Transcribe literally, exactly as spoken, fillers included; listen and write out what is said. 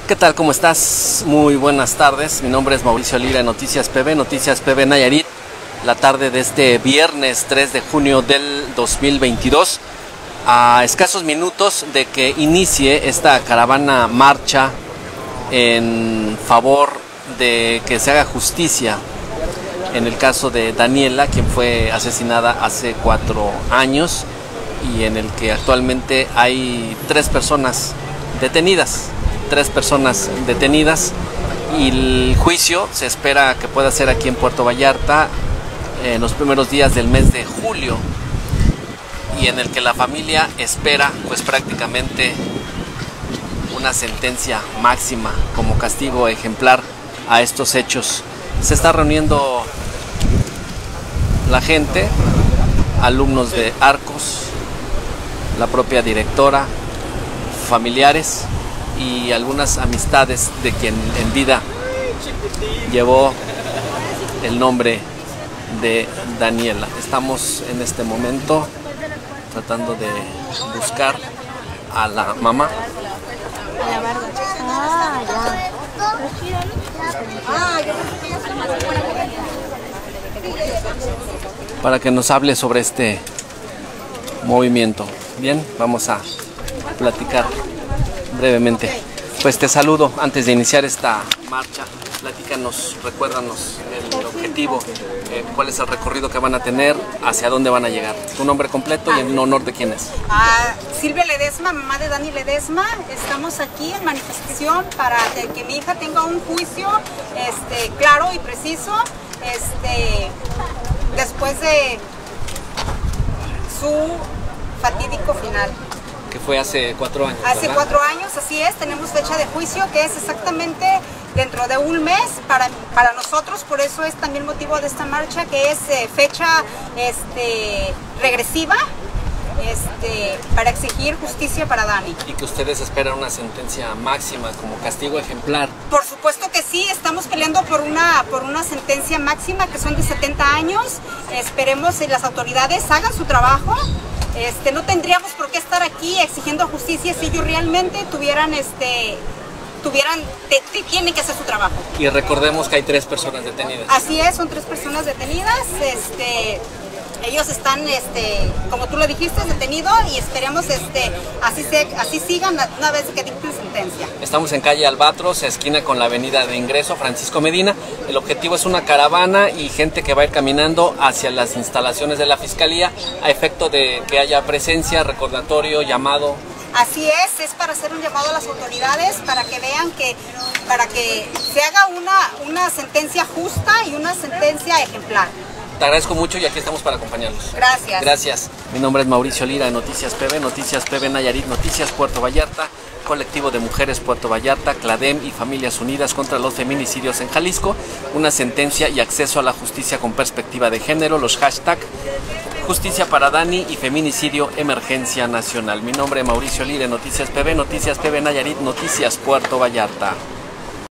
¿Qué tal? ¿Cómo estás? Muy buenas tardes. Mi nombre es Mauricio Lira de Noticias P B, Noticias P B Nayarit. La tarde de este viernes tres de junio del dos mil veintidós, a escasos minutos de que inicie esta caravana marcha en favor de que se haga justicia en el caso de Daniela, quien fue asesinada hace cuatro años y en el que actualmente hay tres personas detenidas. Tres personas detenidas y el juicio se espera que pueda ser aquí en Puerto Vallarta en los primeros días del mes de julio, y en el que la familia espera pues prácticamente una sentencia máxima como castigo ejemplar a estos hechos. Se está reuniendo la gente, alumnos de Arcos, la propia directora, familiares y algunas amistades de quien en vida llevó el nombre de Daniela. Estamos en este momento tratando de buscar a la mamá. Para que nos hable sobre este movimiento. Bien, vamos a platicar brevemente. Pues te saludo antes de iniciar esta marcha. Platícanos, recuérdanos el objetivo, eh, cuál es el recorrido que van a tener, hacia dónde van a llegar. Tu nombre completo y en honor de quién es. Ah, Silvia Ledesma, mamá de Dani Ledesma. Estamos aquí en manifestación para que mi hija tenga un juicio este, claro y preciso este, después de su fatídico final. Que fue hace cuatro años. Hace ¿verdad? cuatro años, así es. Tenemos fecha de juicio que es exactamente dentro de un mes para, para nosotros. Por eso es también motivo de esta marcha, que es eh, fecha este, regresiva este, para exigir justicia para Dani. Y que ustedes esperan una sentencia máxima como castigo ejemplar. Por supuesto que sí, estamos peleando por una, por una sentencia máxima que son de setenta años. Esperemos que las autoridades hagan su trabajo. Este, no tendríamos por qué estar aquí exigiendo justicia si ellos realmente tuvieran, este, tuvieran, te, te, tienen que hacer su trabajo. Y recordemos que hay tres personas detenidas. Así es, son tres personas detenidas. Este, ellos están, este, como tú lo dijiste, detenidos y esperemos este, así, se, así sigan una vez que dicten sentencia. Estamos en calle Albatros, esquina con la avenida de ingreso Francisco Medina. El objetivo es una caravana y gente que va a ir caminando hacia las instalaciones de la Fiscalía a efecto de que haya presencia, recordatorio, llamado. Así es, es para hacer un llamado a las autoridades para que vean que, para que se haga una, una sentencia justa y una sentencia ejemplar. Te agradezco mucho y aquí estamos para acompañarlos. Gracias. Gracias. Mi nombre es Mauricio Lira de Noticias P B, Noticias P B Nayarit, Noticias Puerto Vallarta, Colectivo de Mujeres Puerto Vallarta, CLADEM y Familias Unidas contra los Feminicidios en Jalisco. Una sentencia y acceso a la justicia con perspectiva de género. Los hashtag Justicia para Dani y Feminicidio Emergencia Nacional. Mi nombre es Mauricio Lira de Noticias P B, Noticias P B Nayarit, Noticias Puerto Vallarta.